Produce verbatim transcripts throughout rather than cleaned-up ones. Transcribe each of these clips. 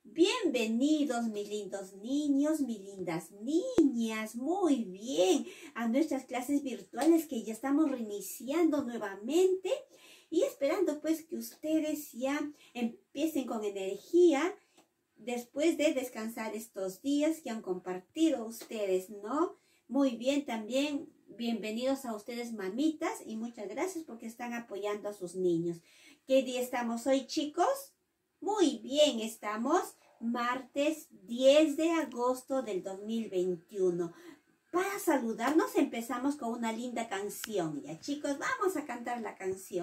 Bienvenidos mis lindos niños, mis lindas niñas, muy bien, a nuestras clases virtuales que ya estamos reiniciando nuevamente y esperando pues que ustedes ya empiecen con energía después de descansar estos días que han compartido ustedes, ¿no? Muy bien, también bienvenidos a ustedes mamitas y muchas gracias porque están apoyando a sus niños. ¿Qué día estamos hoy, chicos? Muy bien, estamos martes diez de agosto del dos mil veintiuno. Para saludarnos empezamos con una linda canción. Ya, chicos, vamos a cantar la canción.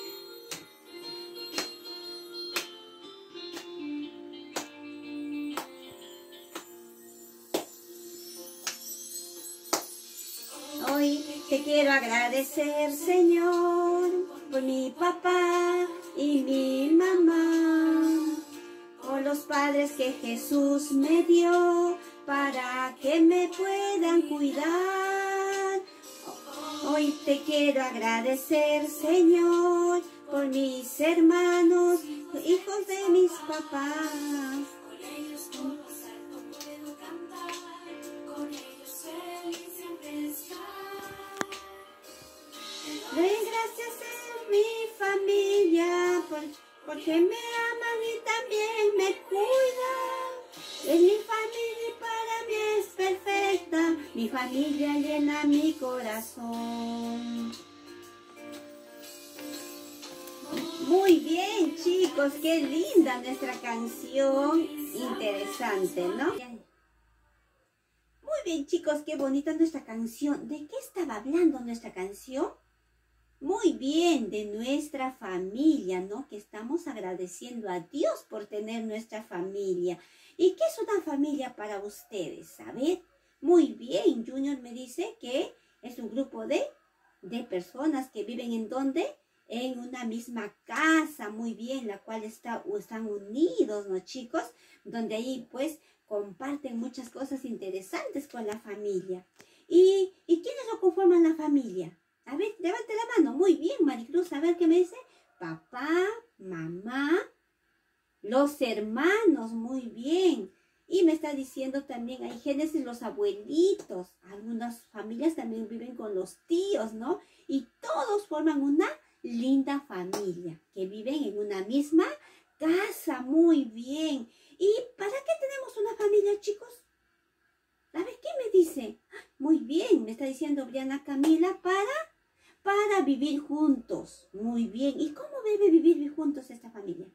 Hoy te quiero agradecer, Señor, por mi papá y mi mamá, por los padres que Jesús me dio para que me puedan cuidar. Hoy te quiero agradecer, Señor, por mis hermanos, hijos de mis papás. Doy gracias a mi familia por, porque me aman y también me cuidan. Es mi familia y para mí es perfecta. Mi familia llena mi corazón. Muy bien, chicos, qué linda nuestra canción. Interesante, ¿no? Muy bien, chicos, qué bonita nuestra canción. ¿De qué estaba hablando nuestra canción? Muy bien, de nuestra familia, ¿no? Que estamos agradeciendo a Dios por tener nuestra familia. ¿Y qué es una familia para ustedes? A ver, muy bien, Junior me dice que es un grupo de, de personas que viven en ¿dónde? En una misma casa, muy bien, la cual está, están unidos, ¿no, chicos? Donde ahí, pues, comparten muchas cosas interesantes con la familia. ¿Y, ¿y quiénes lo conforman la familia? A ver, levante la mano. Muy bien, Maricruz. A ver qué me dice. Papá, mamá, los hermanos. Muy bien. Y me está diciendo también, hay Génesis, los abuelitos. Algunas familias también viven con los tíos, ¿no? Y todos forman una linda familia que viven en una misma casa. Muy bien. ¿Y para qué tenemos una familia, chicos? A ver, ¿qué me dice? Muy bien, me está diciendo Briana Camila, para... para vivir juntos. Muy bien. ¿Y cómo debe vivir juntos esta familia?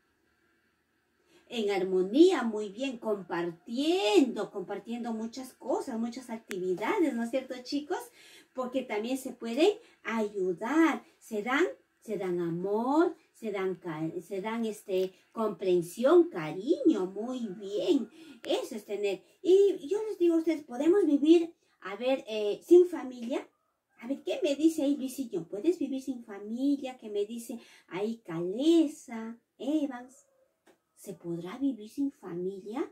En armonía, muy bien, compartiendo, compartiendo muchas cosas, muchas actividades, ¿no es cierto, chicos? Porque también se pueden ayudar, se dan, se dan amor, se dan, se dan este, comprensión, cariño, muy bien. Eso es tener. Y yo les digo a ustedes, ¿podemos vivir, a ver, eh, sin familia? A ver, ¿qué me dice ahí Luisillo? ¿Puedes vivir sin familia? ¿Qué me dice ahí Calesa, Evans? ¿Se podrá vivir sin familia?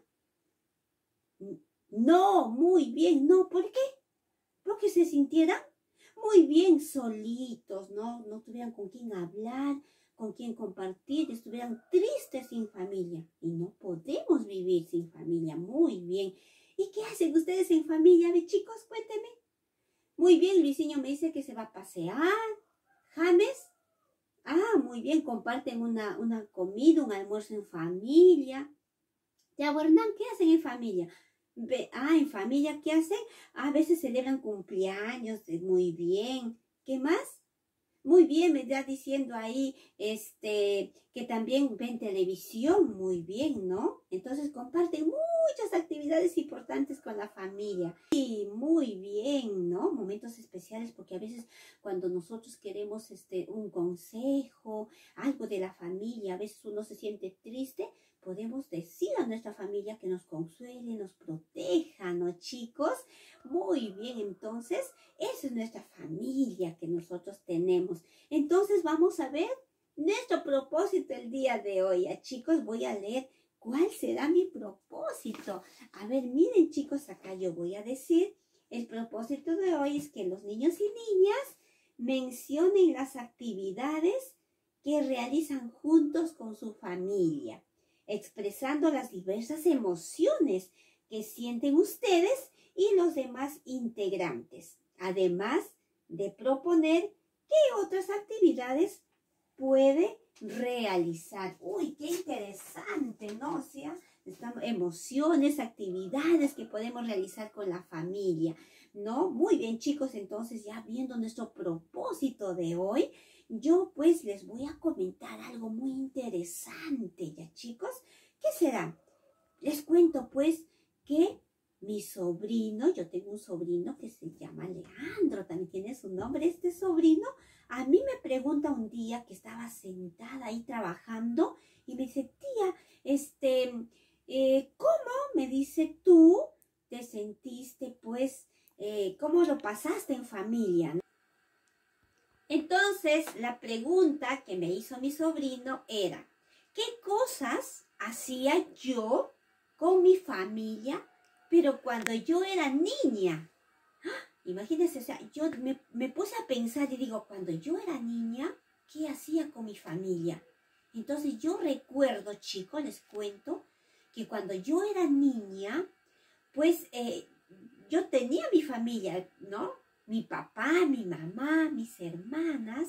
No, muy bien, no. ¿Por qué? Porque se sintieran muy bien solitos, ¿no? No tuvieran con quién hablar, con quién compartir, estuvieran tristes sin familia. Y no podemos vivir sin familia, muy bien. ¿Y qué hacen ustedes en familia? A ver, chicos, cuéntenme. Muy bien, Luisinho me dice que se va a pasear. James, ah, muy bien, comparten una, una comida, un almuerzo en familia. Ya, Hernán, ¿qué hacen en familia? Ve, ah, en familia, ¿qué hacen? A veces celebran cumpleaños, muy bien. ¿Qué más? Muy bien, me está diciendo ahí este, que también ven televisión, muy bien, ¿no? Entonces comparten muchas actividades importantes con la familia. Y muy bien, ¿no? Momentos especiales, porque a veces cuando nosotros queremos este, un consejo, algo de la familia, a veces uno se siente triste, podemos decir a nuestra familia que nos consuele, nos proteja, ¿no, chicos? Muy bien, entonces, esa es nuestra familia que nosotros tenemos. Entonces, vamos a ver nuestro propósito el día de hoy. A chicos, voy a leer cuál será mi propósito. A ver, miren, chicos, acá yo voy a decir, el propósito de hoy es que los niños y niñas mencionen las actividades que realizan juntos con su familia. expresando las diversas emociones que sienten ustedes y los demás integrantes, además de proponer qué otras actividades puede realizar. Uy, qué interesante, ¿no? O sea, estamos, emociones, actividades que podemos realizar con la familia, ¿no? Muy bien, chicos, entonces ya viendo nuestro propósito de hoy, yo pues les voy a comentar algo muy interesante, ¿ya, chicos? ¿Qué será? Les cuento pues que mi sobrino, yo tengo un sobrino que se llama Leandro, también tiene su nombre. Este sobrino a mí me pregunta un día que estaba sentada ahí trabajando y me dice, tía, este, eh, ¿cómo me dice tú te sentiste pues, eh, cómo lo pasaste en familia, ¿no? Entonces la pregunta que me hizo mi sobrino era, ¿qué cosas hacía yo con mi familia, pero cuando yo era niña? Imagínense, o sea, yo me, me puse a pensar y digo, cuando yo era niña, ¿qué hacía con mi familia? Entonces yo recuerdo, chicos, les cuento, que cuando yo era niña, pues eh, yo tenía mi familia, ¿no? Mi papá, mi mamá, mis hermanas,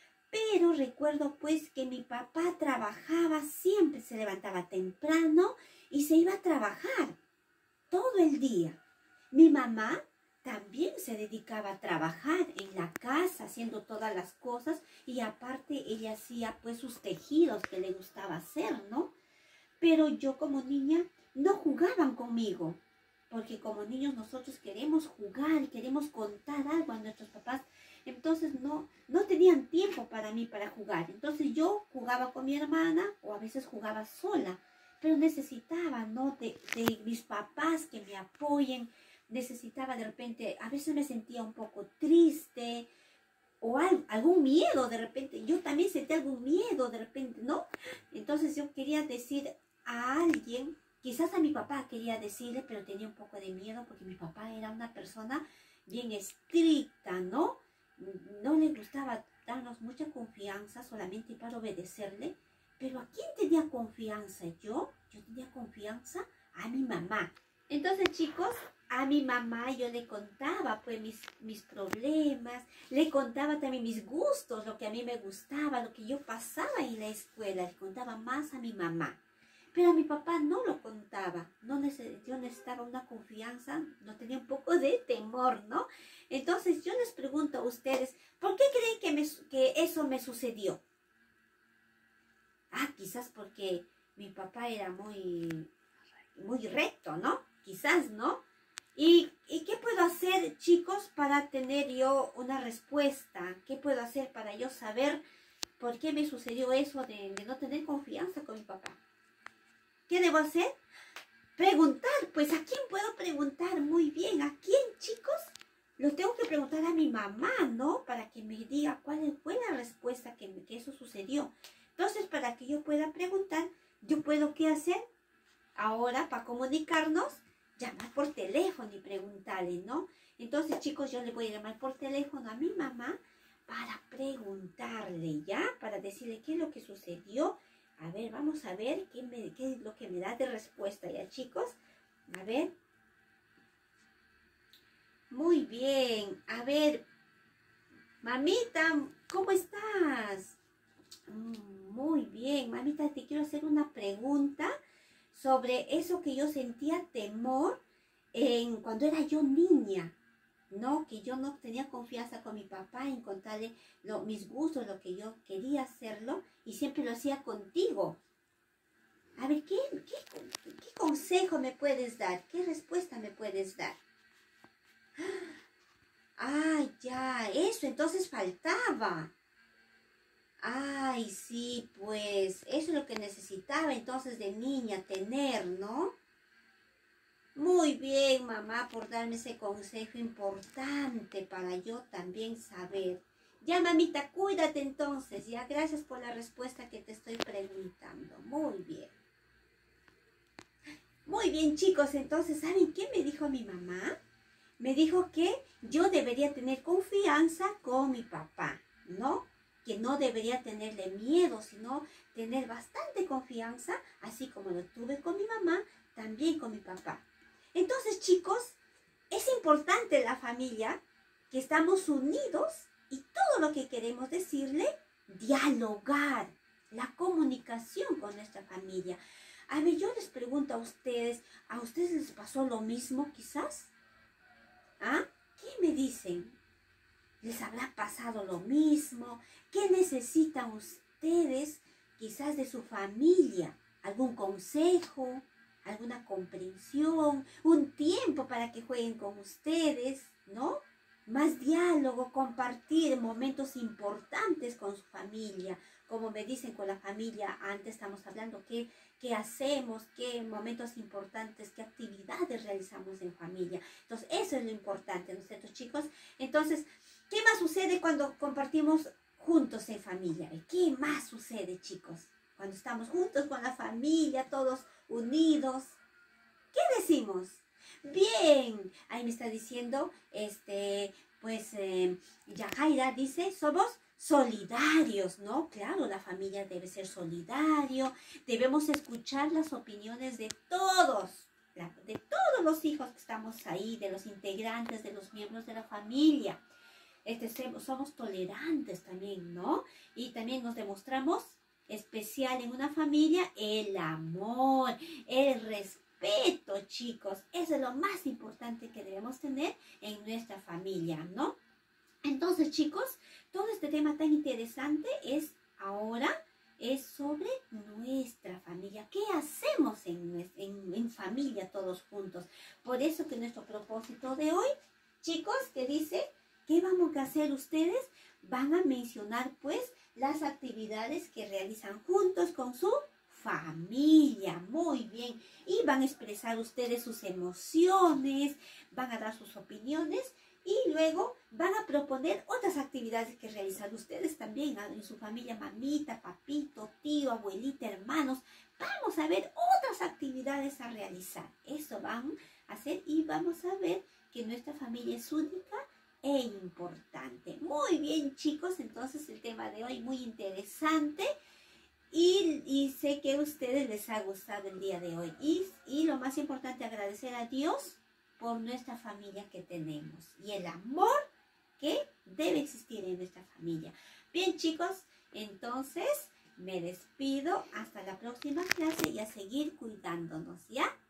pero recuerdo pues que mi papá trabajaba, siempre se levantaba temprano y se iba a trabajar todo el día. Mi mamá también se dedicaba a trabajar en la casa, haciendo todas las cosas, y aparte ella hacía pues sus tejidos que le gustaba hacer, ¿no? Pero yo como niña no jugaban conmigo, porque como niños nosotros queremos jugar, queremos contar algo a nuestros papás, entonces no, no tenían tiempo para mí para jugar. Entonces yo jugaba con mi hermana o a veces jugaba sola, pero necesitaba, ¿no? de, de mis papás que me apoyen. Necesitaba de repente, a veces me sentía un poco triste o al, algún miedo de repente. Yo también sentía algún miedo de repente, ¿no? Entonces yo quería decir a alguien, quizás a mi papá quería decirle, pero tenía un poco de miedo porque mi papá era una persona bien estricta, ¿no? No le gustaba darnos mucha confianza solamente para obedecerle. Pero ¿a quién tenía confianza? Yo, yo tenía confianza a mi mamá. Entonces, chicos, a mi mamá yo le contaba pues mis, mis problemas, le contaba también mis gustos, lo que a mí me gustaba, lo que yo pasaba en la escuela, le contaba más a mi mamá. Pero a mi papá no lo contaba, no neces yo necesitaba una confianza, no tenía un poco de temor, ¿no? Entonces yo les pregunto a ustedes, ¿por qué creen que, me, que eso me sucedió? Ah, quizás porque mi papá era muy, muy recto, ¿no? Quizás, ¿no? ¿Y, ¿Y qué puedo hacer, chicos, para tener yo una respuesta? ¿Qué puedo hacer para yo saber por qué me sucedió eso de, de no tener confianza con mi papá? ¿Qué debo hacer? Preguntar. Pues, ¿a quién puedo preguntar? Muy bien. ¿A quién, chicos? Lo tengo que preguntar a mi mamá, ¿no? Para que me diga cuál fue la respuesta que, que eso sucedió. Entonces, para que yo pueda preguntar, ¿yo puedo qué hacer? Ahora, para comunicarnos, llamar por teléfono y preguntarle, ¿no? Entonces, chicos, yo le voy a llamar por teléfono a mi mamá para preguntarle, ¿ya? Para decirle qué es lo que sucedió. A ver, vamos a ver qué, me, qué es lo que me da de respuesta, ¿ya, chicos? A ver. Muy bien. A ver, mamita, ¿cómo estás? Muy bien, mamita, te quiero hacer una pregunta sobre eso que yo sentía temor en cuando era yo niña, ¿no? Que yo no tenía confianza con mi papá en contarle lo, mis gustos, lo que yo quería hacerlo, y siempre lo hacía contigo. A ver, ¿qué, qué, qué consejo me puedes dar? ¿Qué respuesta me puedes dar? Ah, ya, eso entonces faltaba. Ay, sí, pues, eso es lo que necesitaba entonces de niña tener, ¿no? Muy bien, mamá, por darme ese consejo importante para yo también saber. Ya, mamita, cuídate entonces, ya, gracias por la respuesta que te estoy preguntando. Muy bien. Muy bien, chicos, entonces, ¿saben qué me dijo mi mamá? Me dijo que yo debería tener confianza con mi papá, ¿no? que no debería tenerle miedo, sino tener bastante confianza, así como lo tuve con mi mamá, también con mi papá. Entonces, chicos, es importante la familia, que estamos unidos y todo lo que queremos decirle, dialogar, la comunicación con nuestra familia. A ver, yo les pregunto a ustedes, ¿a ustedes les pasó lo mismo quizás? ¿Ah? ¿Qué me dicen? ¿Les habrá pasado lo mismo? ¿Qué necesitan ustedes quizás de su familia? ¿Algún consejo? ¿Alguna comprensión? ¿Un tiempo para que jueguen con ustedes? ¿No? Más diálogo, compartir momentos importantes con su familia. Como me dicen con la familia, antes estamos hablando qué, qué hacemos, qué momentos importantes, qué actividades realizamos en familia. Entonces, eso es lo importante, ¿no es cierto, chicos? Entonces, ¿qué más sucede cuando compartimos juntos en familia? ¿Qué más sucede, chicos? Cuando estamos juntos con la familia, todos unidos. ¿Qué decimos? Bien, ahí me está diciendo, este, pues, eh, Yajaira dice, somos solidarios, ¿no? Claro, la familia debe ser solidario, debemos escuchar las opiniones de todos, de todos los hijos que estamos ahí, de los integrantes, de los miembros de la familia. Este, somos tolerantes también, ¿no? Y también nos demostramos especial en una familia el amor, el respeto, chicos. Eso es lo más importante que debemos tener en nuestra familia, ¿no? Entonces, chicos, todo este tema tan interesante es ahora es sobre nuestra familia. ¿Qué hacemos en, en, en familia todos juntos? Por eso que nuestro propósito de hoy, chicos, que dice, ¿qué vamos a hacer ustedes? Van a mencionar, pues, las actividades que realizan juntos con su familia. Muy bien. Y van a expresar ustedes sus emociones, van a dar sus opiniones y luego van a proponer otras actividades que realizan ustedes también en su familia, mamita, papito, tío, abuelita, hermanos. Vamos a ver otras actividades a realizar. Eso van a hacer y vamos a ver que nuestra familia es única e importante. Muy bien, chicos, entonces el tema de hoy muy interesante y, y sé que a ustedes les ha gustado el día de hoy. Y, y lo más importante, agradecer a Dios por nuestra familia que tenemos y el amor que debe existir en nuestra familia. Bien, chicos, entonces me despido hasta la próxima clase y a seguir cuidándonos, ¿ya?